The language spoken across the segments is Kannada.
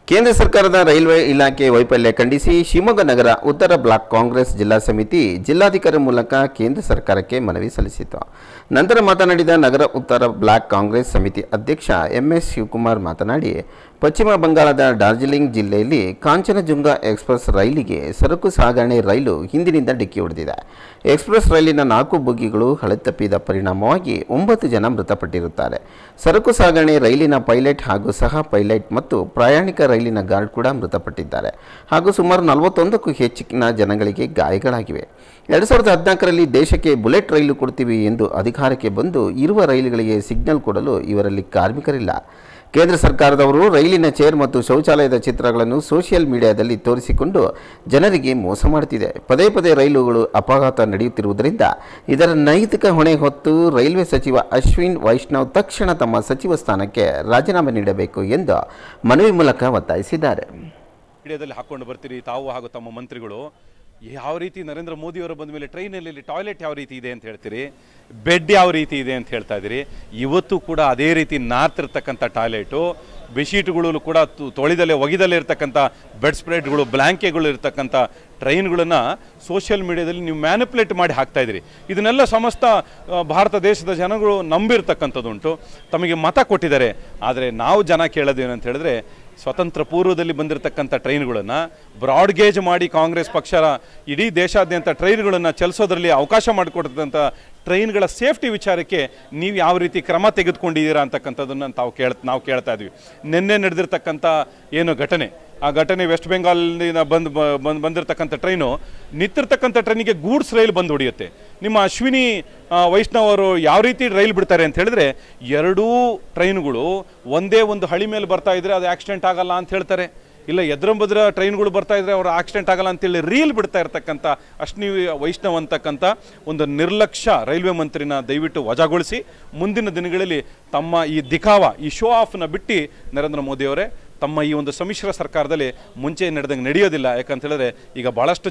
ಕೇಂದ್ರ ಸರ್ಕಾರದ ರೈಲ್ವೆ ಇಲಾಖೆ ವೈಫಲ್ಯ ಖಂಡಿಸಿ ಶಿವಮೊಗ್ಗ ನಗರ ಉತ್ತರ ಬ್ಲಾಕ್ ಕಾಂಗ್ರೆಸ್ ಜಿಲ್ಲಾ ಸಮಿತಿ ಜಿಲ್ಲಾಧಿಕಾರಿ ಮೂಲಕ ಕೇಂದ್ರ ಸರ್ಕಾರಕ್ಕೆ ಮನವಿ ಸಲ್ಲಿಸಿತು. ನಂತರ ಮಾತನಾಡಿದ ನಗರ ಉತ್ತರ ಬ್ಲಾಕ್ ಕಾಂಗ್ರೆಸ್ ಸಮಿತಿ ಅಧ್ಯಕ್ಷ ಎಂಎಸ್ ಶಿವಕುಮಾರ್ ಮಾತನಾಡಿ, ಪಶ್ಚಿಮ ಬಂಗಾಳದ ಡಾರ್ಜಿಲಿಂಗ್ ಜಿಲ್ಲೆಯಲ್ಲಿ ಕಾಂಚನಜುಂಗ ಎಕ್ಸ್‌ಪ್ರೆಸ್ ರೈಲಿಗೆ ಸರಕು ಸಾಗಣೆ ರೈಲು ಹಿಂದಿನಿಂದ ಡಿಕ್ಕಿ ಹೊಡೆದಿದೆ. ಎಕ್ಸ್‌ಪ್ರೆಸ್ ರೈಲಿನ 4 ಬೋಗಿಗಳು ಹಳೆತಪ್ಪಿದ ಪರಿಣಾಮವಾಗಿ 9 ಜನ ಮೃತಪಟ್ಟಿರುತ್ತಾರೆ. ಸರಕು ಸಾಗಣೆ ರೈಲಿನ ಪೈಲಟ್ ಹಾಗೂ ಸಹ ಪೈಲಟ್ ಮತ್ತು ಪ್ರಯಾಣಿಕ ರೈಲಿನ ಗಾರ್ಡ್ ಕೂಡ ಮೃತಪಟ್ಟಿದ್ದಾರೆ ಹಾಗೂ ಸುಮಾರು 41ಕ್ಕೂ ಹೆಚ್ಚಿನ ಜನಗಳಿಗೆ ಗಾಯಗಳಾಗಿವೆ. 2014ರಲ್ಲಿ ದೇಶಕ್ಕೆ ಬುಲೆಟ್ ರೈಲು ಕೊಡ್ತೀವಿ ಎಂದು ಅಧಿಕಾರಕ್ಕೆ ಬಂದು ಇರುವ ರೈಲುಗಳಿಗೆ ಸಿಗ್ನಲ್ ಕೊಡಲು ಇವರಲ್ಲಿ ಕಾರ್ಮಿಕರಿಲ್ಲ. ಕೇಂದ್ರ ಸರ್ಕಾರದವರು ರೈಲಿನ ಚೇರ್ ಮತ್ತು ಶೌಚಾಲಯದ ಚಿತ್ರಗಳನ್ನು ಸೋಷಿಯಲ್ ಮೀಡಿಯಾದಲ್ಲಿ ತೋರಿಸಿಕೊಂಡು ಜನರಿಗೆ ಮೋಸ ಮಾಡುತ್ತಿದೆ. ಪದೇ ಪದೇ ರೈಲುಗಳು ಅಪಘಾತ ನಡೆಯುತ್ತಿರುವುದರಿಂದ ಇದರ ನೈತಿಕ ಹೊಣೆ ಹೊತ್ತು ರೈಲ್ವೆ ಸಚಿವ ಅಶ್ವಿನಿ ವೈಷ್ಣವ್ ತಕ್ಷಣ ತಮ್ಮ ಸಚಿವ ಸ್ಥಾನಕ್ಕೆ ರಾಜೀನಾಮೆ ನೀಡಬೇಕು ಎಂದು ಮನವಿ ಮೂಲಕ ಒತ್ತಾಯಿಸಿದ್ದಾರೆ. ಮೀಡಿಯಾದಲ್ಲಿ ಹಾಕೊಂಡು ಬರ್ತೀರಿ ತಾವು ಹಾಗೂ ತಮ್ಮ ಮಂತ್ರಿಗಳು. ಯಾವ ರೀತಿ ನರೇಂದ್ರ ಮೋದಿಯವರು ಬಂದ ಮೇಲೆ ಟ್ರೈನಲ್ಲಿ ಟಾಯ್ಲೆಟ್ ಯಾವ ರೀತಿ ಇದೆ ಅಂತ ಹೇಳ್ತೀರಿ, ಬೆಡ್ ಯಾವ ರೀತಿ ಇದೆ ಅಂತ ಹೇಳ್ತಾ ಇದ್ದೀರಿ. ಇವತ್ತು ಕೂಡ ಅದೇ ರೀತಿ ನಾರ್ತಿರ್ತಕ್ಕಂಥ ಟಾಯ್ಲೆಟು, ಬೆಡ್ಶೀಟ್ಗಳು ಕೂಡ ತೊಳೆದಲ್ಲೇ ಒಗಿದಲ್ಲೇ ಇರ್ತಕ್ಕಂಥ ಬೆಡ್ ಸ್ಪ್ರೆಡ್ಗಳು, ಬ್ಲ್ಯಾಂಕೆಗಳು ಇರ್ತಕ್ಕಂಥ ಟ್ರೈನ್ಗಳನ್ನು ಸೋಷಿಯಲ್ ಮೀಡಿಯಾದಲ್ಲಿ ನೀವು ಮ್ಯಾನಿಪುಲೇಟ್ ಮಾಡಿ ಹಾಕ್ತಾ ಇದ್ದೀರಿ. ಇದನ್ನೆಲ್ಲ ಸಮಸ್ತ ಭಾರತ ದೇಶದ ಜನಗಳು ನಂಬಿರ್ತಕ್ಕಂಥದ್ದುಂಟು, ತಮಗೆ ಮತ ಕೊಟ್ಟಿದ್ದಾರೆ. ಆದರೆ ನಾವು ಜನ ಕೇಳೋದೇನಂತ ಹೇಳಿದ್ರೆ, ಸ್ವತಂತ್ರ ಪೂರ್ವದಲ್ಲಿ ಬಂದಿರತಕ್ಕಂಥ ಟ್ರೈನ್ಗಳನ್ನು ಬ್ರಾಡ್ ಗೇಜ್ ಮಾಡಿ ಕಾಂಗ್ರೆಸ್ ಪಕ್ಷ ಇಡೀ ದೇಶಾದ್ಯಂತ ಟ್ರೈನ್ಗಳನ್ನು ಚಲಿಸೋದ್ರಲ್ಲಿ ಅವಕಾಶ ಮಾಡಿಕೊಡ್ತಕ್ಕಂಥ ಟ್ರೈನ್ಗಳ ಸೇಫ್ಟಿ ವಿಚಾರಕ್ಕೆ ನೀವು ಯಾವ ರೀತಿ ಕ್ರಮ ತೆಗೆದುಕೊಂಡಿದ್ದೀರಾ ಅಂತಕ್ಕಂಥದ್ದನ್ನು ನಾವು ಕೇಳ್ತಾ ಇದ್ವಿ. ನಿನ್ನೆ ನಡೆದಿರ್ತಕ್ಕಂಥ ಏನು ಘಟನೆ, ಆ ಘಟನೆ ವೆಸ್ಟ್ ಬೆಂಗಾಲ್ನಿಂದ ಬಂದಿರತಕ್ಕಂಥ ಟ್ರೈನು ನಿಂತಿರ್ತಕ್ಕಂಥ ಟ್ರೈನಿಗೆ ಗೂಡ್ಸ್ ರೈಲ್ ಬಂದು ಹೊಡೆಯುತ್ತೆ. ನಿಮ್ಮ ಅಶ್ವಿನಿ ವೈಷ್ಣವ್ ಅವರು ಯಾವ ರೀತಿ ರೈಲ್ ಬಿಡ್ತಾರೆ ಅಂತ ಹೇಳಿದ್ರೆ, ಎರಡೂ ಟ್ರೈನ್ಗಳು ಒಂದೇ ಒಂದು ಹಳಿ ಮೇಲೆ ಬರ್ತಾ ಇದ್ರೆ ಅದು ಆಕ್ಸಿಡೆಂಟ್ ಆಗಲ್ಲ ಅಂತ ಹೇಳ್ತಾರೆ. ಇಲ್ಲ ಎದ್ರಂಬದ್ರ ಟ್ರೈನ್ಗಳು ಬರ್ತಾ ಇದ್ರೆ ಅವರು ಆಕ್ಸಿಡೆಂಟ್ ಆಗಲ್ಲ ಅಂತೇಳಿ ರೀಲ್ ಬಿಡ್ತಾ ಇರ್ತಕ್ಕಂಥ ಅಶ್ವಿನಿ ವೈಷ್ಣವ್ ಅಂತಕ್ಕಂಥ ಒಂದು ನಿರ್ಲಕ್ಷ್ಯ ರೈಲ್ವೆ ಮಂತ್ರಿನ ದಯವಿಟ್ಟು ವಜಾಗೊಳಿಸಿ, ಮುಂದಿನ ದಿನಗಳಲ್ಲಿ ತಮ್ಮ ಈ ದಿಖಾವ, ಈ ಶೋ ಆಫ್ನ ಬಿಟ್ಟು ನರೇಂದ್ರ ಮೋದಿಯವರೇ ತಮ್ಮ ಈ ಒಂದು ಸಮ್ಮಿಶ್ರ ಸರ್ಕಾರದಲ್ಲಿ ಮುಂಚೆ ನಡೆದಂಗೆ ನಡೆಯೋದಿಲ್ಲ. ಯಾಕಂತ ಹೇಳಿದ್ರೆ ಈಗ ಭಾಳಷ್ಟು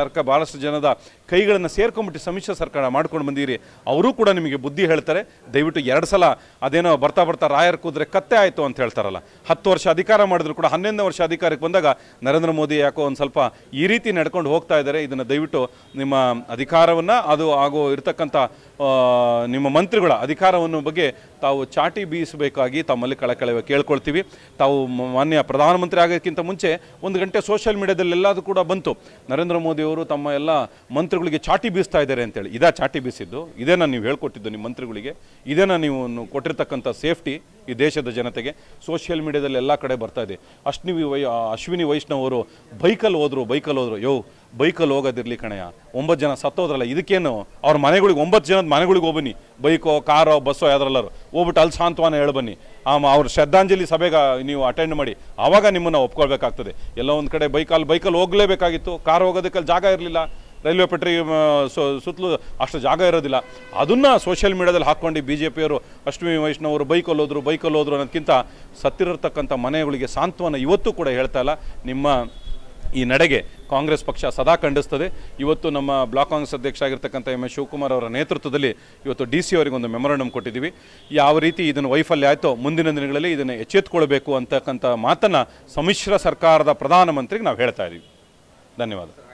ಜನದ ಕೈಗಳನ್ನು ಸೇರ್ಕೊಂಡ್ಬಿಟ್ಟು ಸಮ್ಮಿಶ್ರ ಸರ್ಕಾರ ಮಾಡ್ಕೊಂಡು ಬಂದಿರಿ. ಅವರೂ ಕೂಡ ನಿಮಗೆ ಬುದ್ಧಿ ಹೇಳ್ತಾರೆ. ದಯವಿಟ್ಟು 2 ಸಲ ಅದೇನೋ ಬರ್ತಾ ರಾಯರ್ ಕೂದ್ರೆ ಕತ್ತೆ ಆಯಿತು ಅಂತ ಹೇಳ್ತಾರಲ್ಲ, 10 ವರ್ಷ ಅಧಿಕಾರ ಮಾಡಿದ್ರು ಕೂಡ 11ನೇ ವರ್ಷ ಅಧಿಕಾರಕ್ಕೆ ಬಂದಾಗ ನರೇಂದ್ರ ಮೋದಿ ಯಾಕೋ ಒಂದು ಸ್ವಲ್ಪ ಈ ರೀತಿ ನಡ್ಕೊಂಡು ಹೋಗ್ತಾ ಇದ್ದಾರೆ. ಇದನ್ನು ದಯವಿಟ್ಟು ನಿಮ್ಮ ಅಧಿಕಾರವನ್ನು ಅದು ಹಾಗೂ ಇರ್ತಕ್ಕಂಥ ನಿಮ್ಮ ಮಂತ್ರಿಗಳ ಅಧಿಕಾರವನ್ನು ಬಗ್ಗೆ ತಾವು ಚಾಟಿ ಬೀಸಬೇಕಾಗಿ ತಮ್ಮಲ್ಲಿ ಕಳಕಳಿ ಕೇಳ್ಕೊಳ್ತೀವಿ. ತಾವು ಮಾನ್ಯ ಪ್ರಧಾನಮಂತ್ರಿ ಆಗೋದಕ್ಕಿಂತ ಮುಂಚೆ 1 ಗಂಟೆ ಸೋಷಿಯಲ್ ಮೀಡಿಯಾದಲ್ಲಿ ಎಲ್ಲದೂ ಕೂಡ ಬಂತು, ನರೇಂದ್ರ ಮೋದಿಯವರು ತಮ್ಮ ಎಲ್ಲ ಮಂತ್ರಿಗಳಿಗೆ ಚಾಟಿ ಬೀಸ್ತಾ ಇದ್ದಾರೆ ಅಂತೇಳಿ. ಇದಾ ಚಾಟಿ ಬೀಸಿದ್ದು? ಇದೇನಾ ನೀವು ಹೇಳ್ಕೊಟ್ಟಿದ್ದು ನಿಮ್ಮ ಮಂತ್ರಿಗಳಿಗೆ? ಇದೇನಾ ನೀವು ಕೊಟ್ಟಿರ್ತಕ್ಕಂಥ ಸೇಫ್ಟಿ ಈ ದೇಶದ ಜನತೆಗೆ? ಸೋಷಿಯಲ್ ಮೀಡಿಯಾದಲ್ಲಿ ಎಲ್ಲ ಕಡೆ ಬರ್ತಾ ಇದೆ. ಅಶ್ವಿನಿ ವೈಷ್ಣವ್ ಅವರು ಬೈಕಲ್ಲಿ ಹೋದ್ರು. ಬೈಕಲ್ಲಿ ಹೋಗೋದಿರಲಿ ಕಣಯ್ಯ, 9 ಜನ ಸತ್ತೋದ್ರಲ್ಲ, ಇದಕ್ಕೇನು? ಅವ್ರ ಮನೆಗಳಿಗೆ 9 ಜನದ ಮನೆಗಳಿಗೆ ಹೋಗ್ಬನ್ನಿ, ಬೈಕೋ ಕಾರೋ ಬಸ್ಸೋ ಯಾವ್ದ್ರಲ್ಲಾರು ಹೋಗ್ಬಿಟ್ಟು ಅಲ್ಲಿ ಸಾಂತ್ವನ ಹೇಳ್ಬನ್ನಿ. ಅವ್ರ ಶ್ರದ್ಧಾಂಜಲಿ ಸಭೆಗೆ ನೀವು ಅಟೆಂಡ್ ಮಾಡಿ, ಆವಾಗ ನಿಮ್ಮನ್ನು ಒಪ್ಕೊಳ್ಬೇಕಾಗ್ತದೆ. ಎಲ್ಲ ಒಂದು ಕಡೆ ಬೈಕಲ್ಲಿ ಹೋಗಲೇಬೇಕಾಗಿತ್ತು, ಕಾರ್ ಹೋಗೋದಕ್ಕಲ್ಲಿ ಜಾಗ ಇರಲಿಲ್ಲ, ರೈಲ್ವೆ ಪಟ್ರಿ ಸುತ್ತಲೂ ಅಷ್ಟು ಜಾಗ ಇರೋದಿಲ್ಲ. ಅದನ್ನು ಸೋಷಿಯಲ್ ಮೀಡಿಯಾದಲ್ಲಿ ಹಾಕ್ಕೊಂಡು BJPಯವರು ಅಶ್ವಿನಿ ವೈಷ್ಣವ್ ಅವರು ಬೈಕಲ್ಲಿ ಹೋದ್ರು ಅನ್ನೋದಕ್ಕಿಂತ ಸತ್ತಿರತಕ್ಕಂಥ ಮನೆಗಳಿಗೆ ಸಾಂತ್ವನ ಇವತ್ತು ಕೂಡ ಹೇಳ್ತಾ ಇಲ್ಲ. ನಿಮ್ಮ ಈ ನಡೆಗೆ ಕಾಂಗ್ರೆಸ್ ಪಕ್ಷ ಸದಾ ಖಂಡಿಸ್ತದೆ. ಇವತ್ತು ನಮ್ಮ ಬ್ಲಾಕ್ ಕಾಂಗ್ರೆಸ್ ಅಧ್ಯಕ್ಷ ಆಗಿರ್ತಕ್ಕಂಥ MS ಶಿವಕುಮಾರ್ ಅವರ ನೇತೃತ್ವದಲ್ಲಿ ಇವತ್ತು DC ಅವರಿಗೆ ಒಂದು ಮೆಮೊರಂಡಮ್ ಕೊಟ್ಟಿದ್ದೀವಿ. ಯಾವ ರೀತಿ ಇದನ್ನು ವೈಫಲ್ಯ ಆಯಿತೋ ಮುಂದಿನ ದಿನಗಳಲ್ಲಿ ಇದನ್ನು ಎಚ್ಚೆತ್ತುಕೊಳ್ಬೇಕು ಅಂತಕ್ಕಂಥ ಮಾತನ್ನು ಸಮ್ಮಿಶ್ರ ಸರ್ಕಾರದ ಪ್ರಧಾನಮಂತ್ರಿಗೆ ನಾವು ಹೇಳ್ತಾ ಇದ್ದೀವಿ. ಧನ್ಯವಾದ.